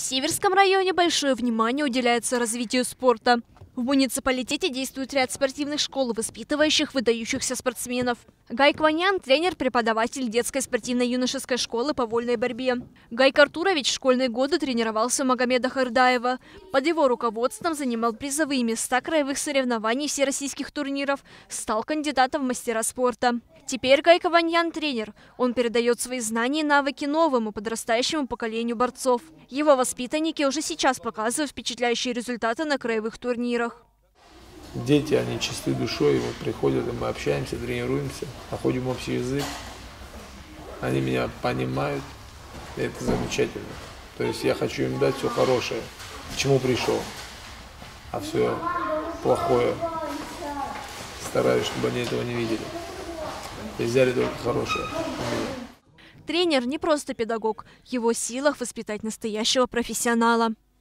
Северском районе большое внимание уделяется развитию спорта. В муниципалитете действует ряд спортивных школ, воспитывающих выдающихся спортсменов. Гайк Ванян – тренер-преподаватель детской спортивно-юношеской школы по вольной борьбе. Гайк Артурович в школьные годы тренировался у Магомеда Хардаева. Под его руководством занимал призовые места краевых соревнований всероссийских турниров, стал кандидатом в мастера спорта. Теперь Гайк Ванян – тренер. Он передает свои знания и навыки новому подрастающему поколению борцов. Его воспитанники уже сейчас показывают впечатляющие результаты на краевых турнирах. Дети, они чисты душой, вот приходят, и мы общаемся, тренируемся, находим общий язык. Они меня понимают, и это замечательно. То есть я хочу им дать все хорошее, к чему пришел, а все плохое стараюсь, чтобы они этого не видели. И взяли только хорошее. Тренер не просто педагог, в его силах воспитать настоящего профессионала.